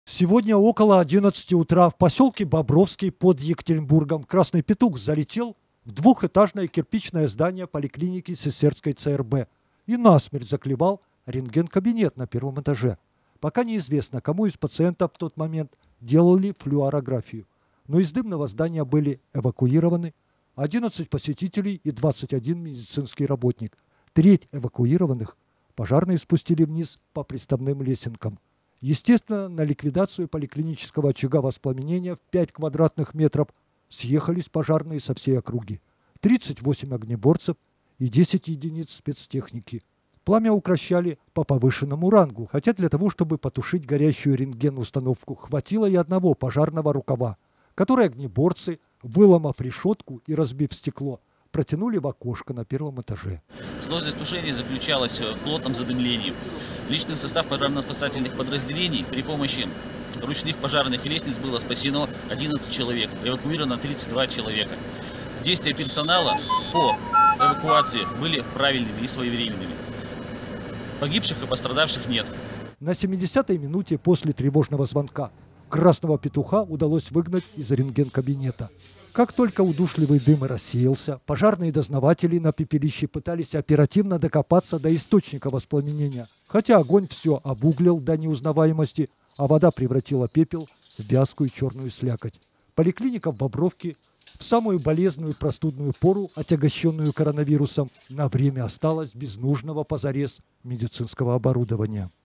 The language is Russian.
Сегодня около 11 утра в поселке Бобровский под Екатеринбургом красный петух залетел в двухэтажное кирпичное здание поликлиники Сестрской ЦРБ и насмерть заклевал рентген-кабинет на первом этаже. Пока неизвестно, кому из пациентов в тот момент делали флюорографию, но из дымного здания были эвакуированы 11 посетителей и 21 медицинский работник. Треть эвакуированных пожарные спустили вниз по приставным лесенкам. Естественно, на ликвидацию поликлинического очага воспламенения в 5 квадратных метров съехались пожарные со всей округи. 38 огнеборцев и 10 единиц спецтехники. Пламя укрощали по повышенному рангу, хотя для того, чтобы потушить горящую рентген-установку, хватило и одного пожарного рукава, который огнеборцы, выломав решетку и разбив стекло, протянули в окошко на первом этаже. Сложность тушения заключалась в плотном задымлении. Личный состав пожарно-спасательных подразделений при помощи ручных пожарных лестниц было спасено 11 человек, эвакуировано 32 человека. Действия персонала по эвакуации были правильными и своевременными. Погибших и пострадавших нет. На 70-й минуте после тревожного звонка красного петуха удалось выгнать из рентген-кабинета. Как только удушливый дым рассеялся, пожарные дознаватели на пепелище пытались оперативно докопаться до источника воспламенения, хотя огонь все обуглил до неузнаваемости, а вода превратила пепел в вязкую черную слякоть. Поликлиника в Бобровке в самую болезненную простудную пору, отягощенную коронавирусом, на время осталась без нужного позарез медицинского оборудования.